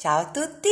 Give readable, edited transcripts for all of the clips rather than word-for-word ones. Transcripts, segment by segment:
Ciao a tutti,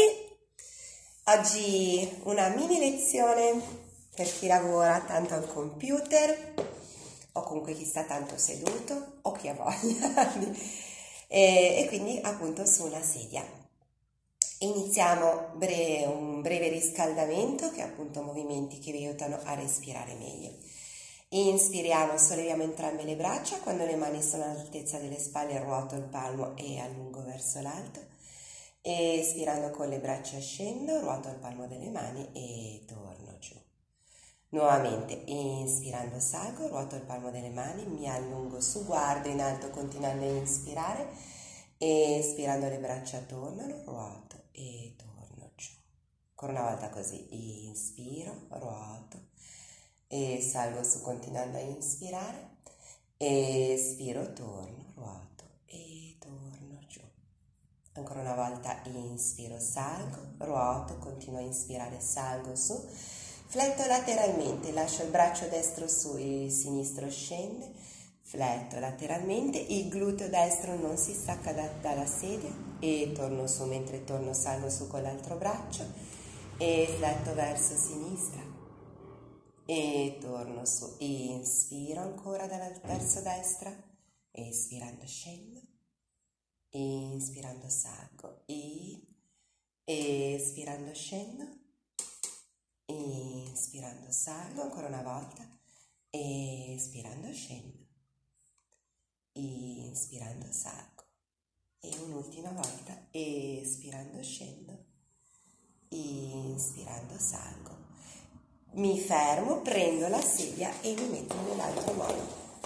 oggi una mini lezione per chi lavora tanto al computer o comunque chi sta tanto seduto o chi ha voglia e quindi appunto su una sedia. Iniziamo un breve riscaldamento che è appunto movimenti che vi aiutano a respirare meglio. Inspiriamo, solleviamo entrambe le braccia, quando le mani sono all'altezza delle spalle ruoto il palmo e allungo verso l'alto. Espirando con le braccia scendo, ruoto il palmo delle mani e torno giù. Nuovamente inspirando salgo, ruoto il palmo delle mani, mi allungo su, guardo in alto continuando a inspirare, espirando le braccia tornano, ruoto e torno giù. Ancora una volta così, inspiro, ruoto e salgo su continuando a inspirare, espiro, torno, ruoto e torno giù. Ancora una volta inspiro, salgo, ruoto, continuo a inspirare, salgo su, fletto lateralmente, lascio il braccio destro su, il sinistro scende, fletto lateralmente, il gluteo destro non si stacca dalla sedia e torno su, mentre torno salgo su con l'altro braccio e fletto verso sinistra e torno su, inspiro ancora verso destra, espirando scendo. Inspirando salgo, espirando scendo, inspirando salgo, ancora una volta, espirando scendo, inspirando salgo e un'ultima volta, espirando scendo, inspirando salgo. Mi fermo, prendo la sedia e mi metto nell'altro modo,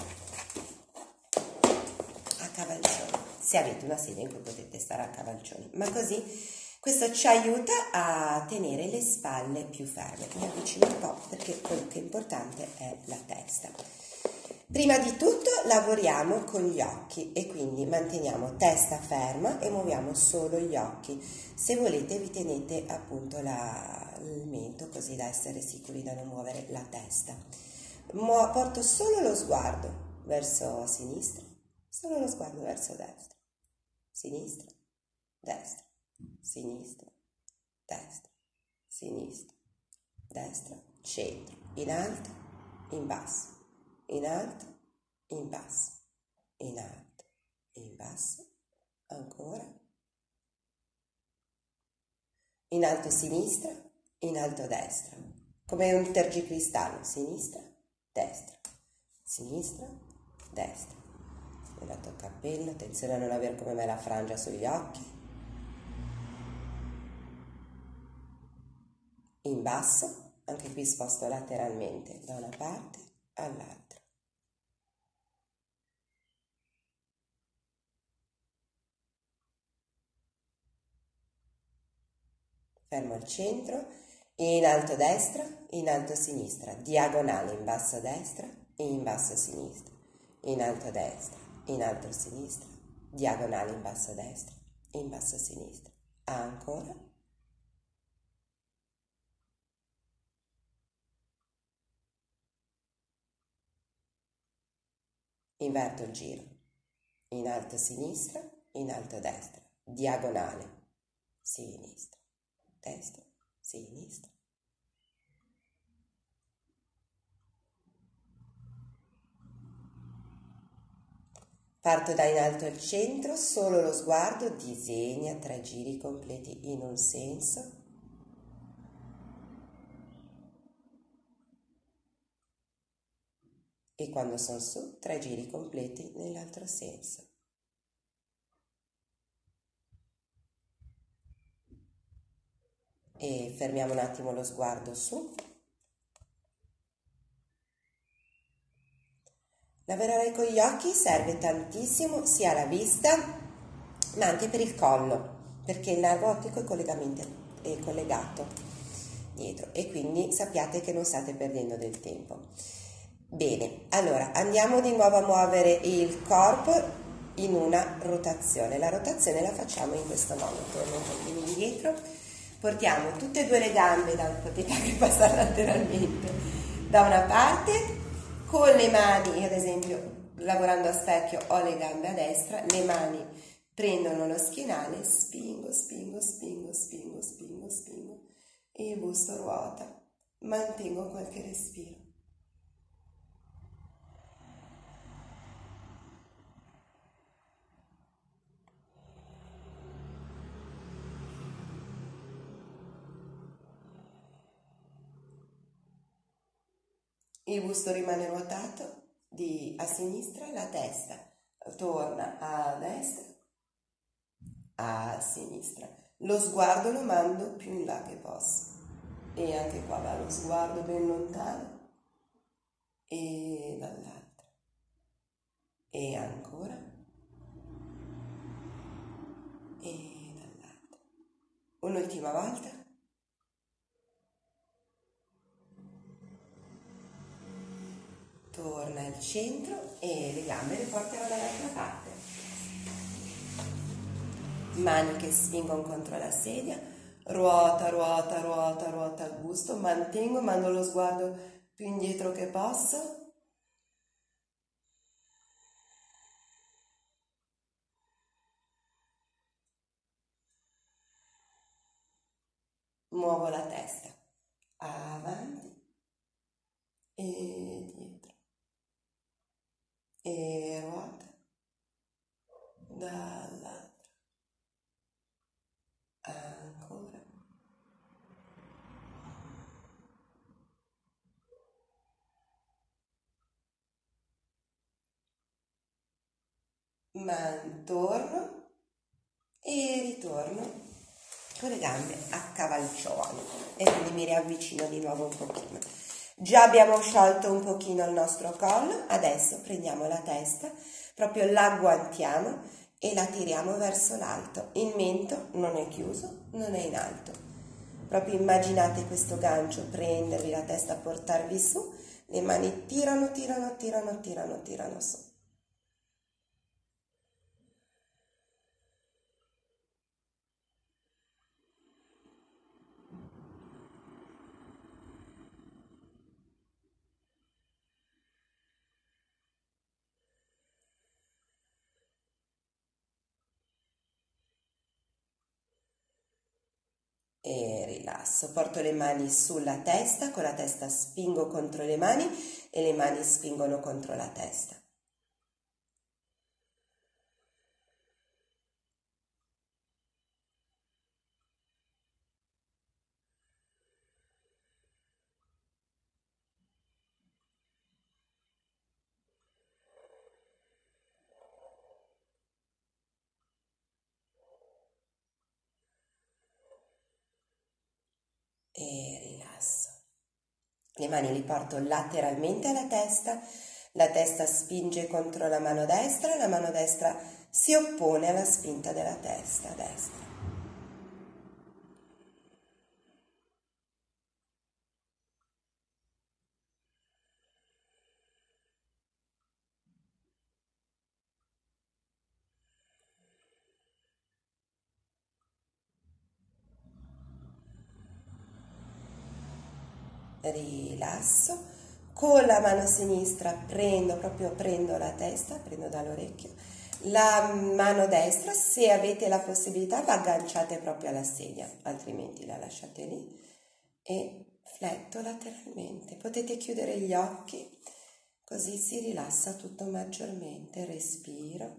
a cavalcione. Se avete una sedia in cui potete stare a cavalcioni, ma così questo ci aiuta a tenere le spalle più ferme. Mi avvicino un po' perché quello che è importante è la testa. Prima di tutto lavoriamo con gli occhi e quindi manteniamo testa ferma e muoviamo solo gli occhi. Se volete vi tenete appunto il mento così da essere sicuri da non muovere la testa. Porto solo lo sguardo verso sinistra, solo lo sguardo verso destra. Sinistra, destra, sinistra, destra, sinistra, destra, centro, in alto, in basso, in alto, in basso, in alto, in basso, ancora, in alto sinistra, in alto destra, come un tergicristallo, sinistra, destra, mi lato il cappello, attenzione a non avere come me la frangia sugli occhi, in basso, anche qui sposto lateralmente da una parte all'altra, fermo al centro, in alto destra, in alto sinistra, diagonale in basso destra e in basso sinistra, in alto destra, in alto sinistra, diagonale in basso destra e in basso sinistra. Ancora. Inverto il giro. In alto sinistra, in alto destra, diagonale, sinistra, destra, sinistra. Parto da in alto al centro, solo lo sguardo disegna 3 giri completi in un senso. E quando sono su, 3 giri completi nell'altro senso. E fermiamo un attimo lo sguardo su. Lavorare con gli occhi serve tantissimo sia alla vista ma anche per il collo, perché il nervo ottico è collegato dietro e quindi sappiate che non state perdendo del tempo. Bene, allora andiamo di nuovo a muovere il corpo in una rotazione. La rotazione la facciamo in questo modo, torno un pochino indietro, portiamo tutte e due le gambe, potete anche passare lateralmente, da una parte. Con le mani, ad esempio, lavorando a specchio, ho le gambe a destra, le mani prendono lo schienale, spingo, busto ruota, mantengo qualche respiro. Il busto rimane ruotato a sinistra, la testa torna a destra, a sinistra. Lo sguardo lo mando più in là che posso. E anche qua va lo sguardo ben lontano e dall'altra. E ancora. E dall'altra. Un'ultima volta. Torna al centro e le gambe le porterò dall'altra parte. Mani che spingono contro la sedia, ruota, ruota, ruota, ruota il busto, mantengo, mando lo sguardo più indietro che posso. Muovo la testa avanti e dietro e ruota dall'altra, ancora. Torno e ritorno con le gambe a cavalcione e quindi mi riavvicino di nuovo un pochino. Già abbiamo sciolto un pochino il nostro collo, adesso prendiamo la testa, proprio la agguantiamo e la tiriamo verso l'alto. Il mento non è chiuso, non è in alto. Proprio immaginate questo gancio, prendervi la testa, portarvi su, le mani tirano, tirano, tirano, tirano, tirano su. E rilasso, porto le mani sulla testa, con la testa spingo contro le mani e le mani spingono contro la testa. E rilasso. Le mani li porto lateralmente alla testa, la testa spinge contro la mano destra si oppone alla spinta della testa destra. Rilasso, con la mano sinistra prendo la testa, prendo dall'orecchio, la mano destra, se avete la possibilità, va agganciate proprio alla sedia, altrimenti la lasciate lì e fletto lateralmente. Potete chiudere gli occhi, così si rilassa tutto maggiormente. Respiro.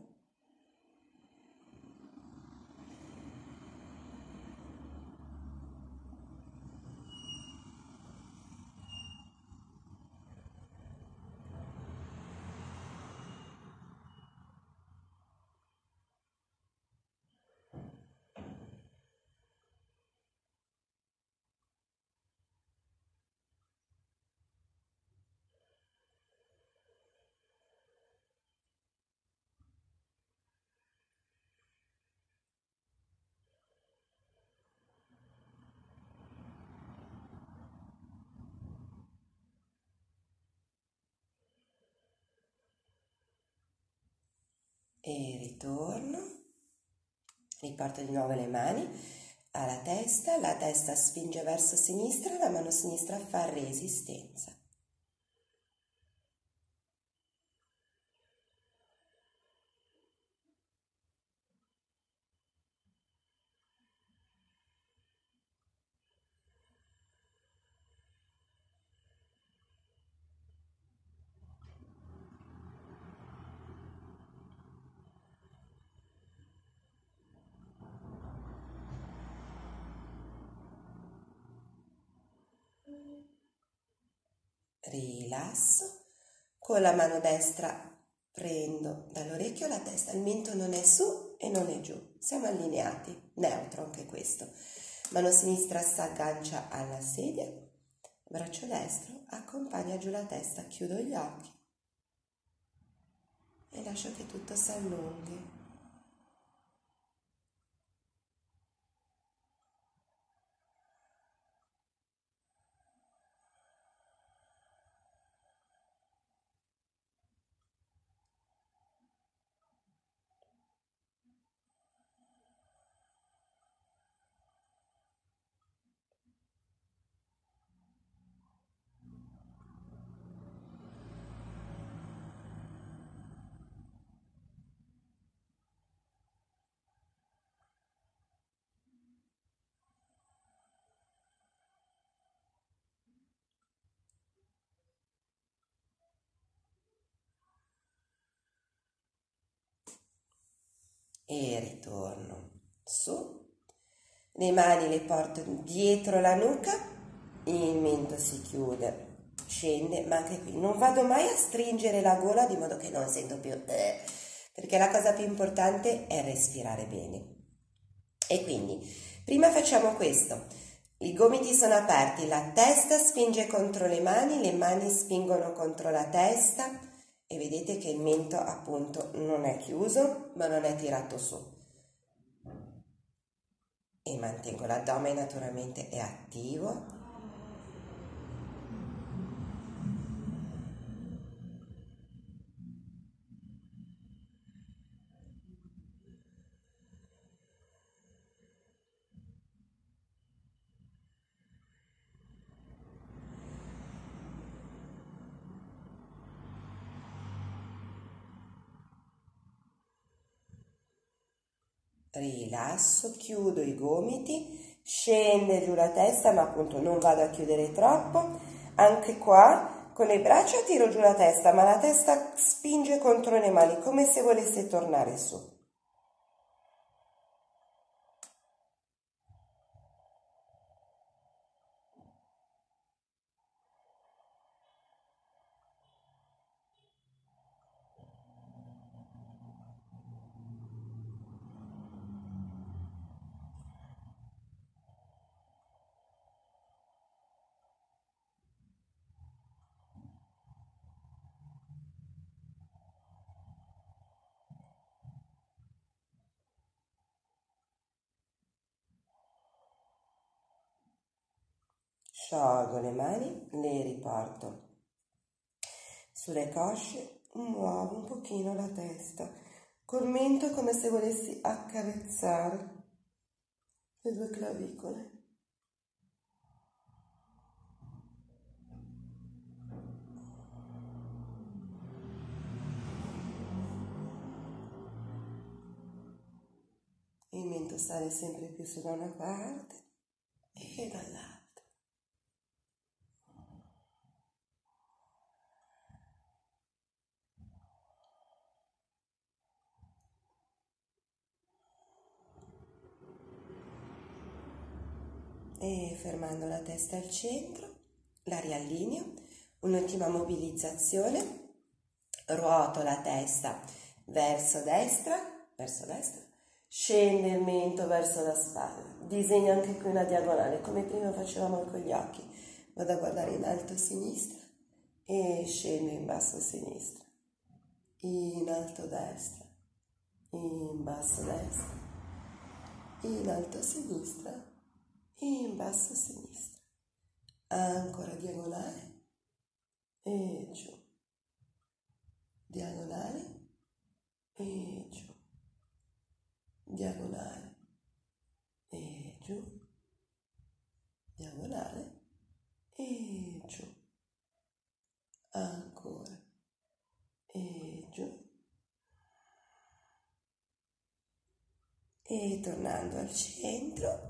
E ritorno, riporto di nuovo le mani alla testa, la testa spinge verso sinistra, la mano sinistra fa resistenza. rilasso, con la mano destra prendo dall'orecchio la testa, il mento non è su e non è giù, siamo allineati, neutro anche questo. Mano sinistra si aggancia alla sedia, braccio destro accompagna giù la testa, chiudo gli occhi e lascio che tutto si allunghi. E ritorno su, le mani le porto dietro la nuca, il mento si chiude, scende, ma anche qui non vado mai a stringere la gola di modo che non sento più, perché la cosa più importante è respirare bene. E quindi prima facciamo questo, i gomiti sono aperti, la testa spinge contro le mani spingono contro la testa, e vedete che il mento appunto non è chiuso ma non è tirato su, e mantengo l'addome, naturalmente è attivo. Rilasso, chiudo i gomiti, scende giù la testa, ma appunto non vado a chiudere troppo. Anche qua con le braccia tiro giù la testa, ma la testa spinge contro le mani come se volesse tornare su. Sciolgo le mani, le riporto sulle cosce, muovo un pochino la testa, col mento come se volessi accarezzare le due clavicole. Il mento sale sempre più su da una parte e dall'altra. E fermando la testa al centro, la riallineo, un'ultima mobilizzazione, ruoto la testa verso destra, scende il mento verso la spalla, disegno anche qui una diagonale, come prima facevamo con gli occhi, vado a guardare in alto a sinistra e scendo in basso a sinistra, in alto a destra, in basso a destra, in alto a sinistra, in basso a sinistra, ancora diagonale e giù, diagonale e giù, diagonale e giù, diagonale e giù, ancora e giù, e tornando al centro.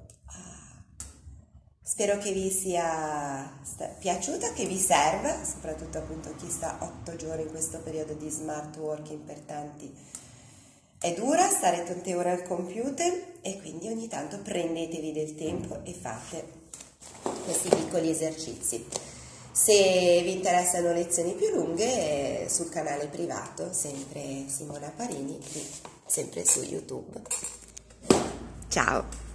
Spero che vi sia piaciuta, che vi serva, soprattutto appunto chi sta 8 giorni in questo periodo di smart working, per tanti è dura stare tante ore al computer, e quindi ogni tanto prendetevi del tempo e fate questi piccoli esercizi. Se vi interessano lezioni più lunghe, sul canale privato, sempre Simona Parini, sempre su YouTube. Ciao!